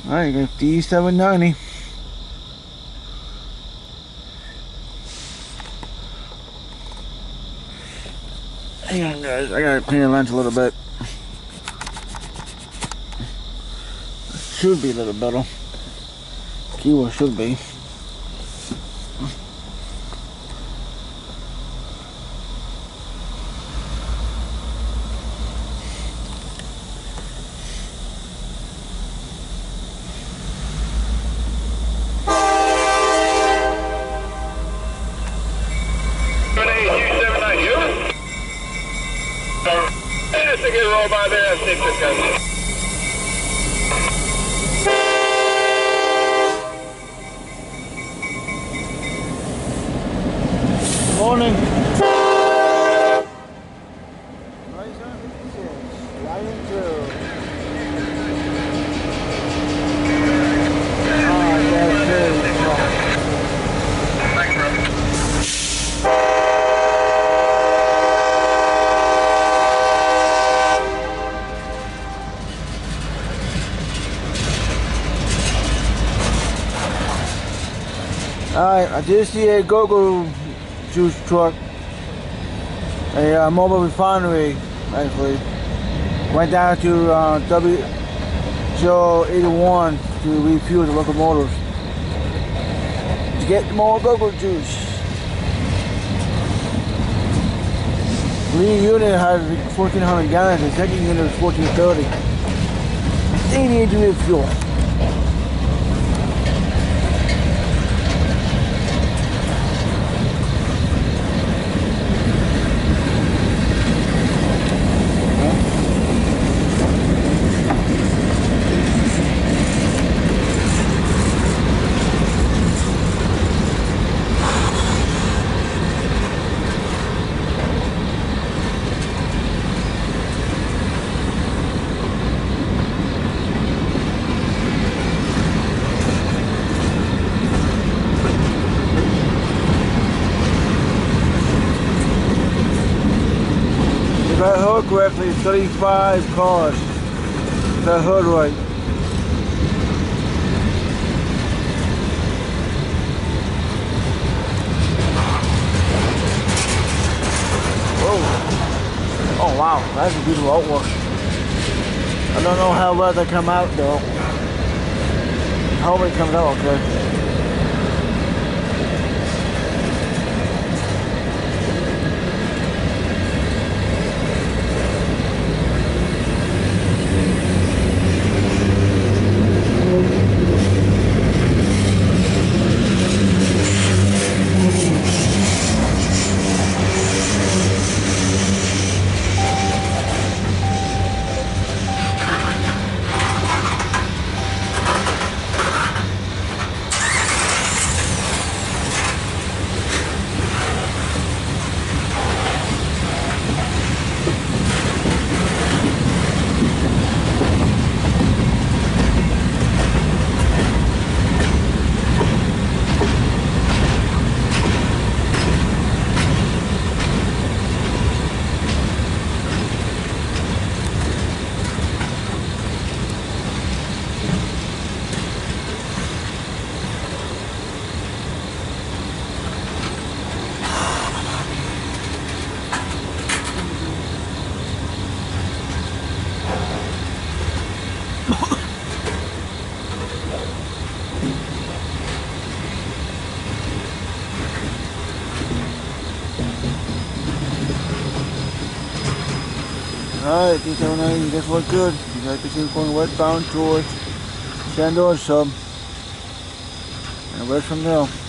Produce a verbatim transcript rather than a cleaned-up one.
Alright, you got D seven ninety. Hang on guys, I gotta clean the lens a little bit. Should be a little better. Keyword should be. To get rolled by there and take this guy. Morning. Y N two. Oh, yeah, Thanks, bro. Alright, I did see a go-go juice truck, a uh, mobile refinery, actually. Went down to uh, W eighty-one to refuel the locomotives to get more go-go juice. Lead unit has fourteen hundred gallons, the second unit is fourteen thirty. They need to refuel. If I heard correctly, it's thirty-five cars. If I heard right. Whoa. Oh wow, that's a beautiful artwork. I don't know how well they come out though. I hope it comes out okay. Alright, D seven ninety, this was good. You guys can see we're going westbound towards Sandor Sub. And west from there.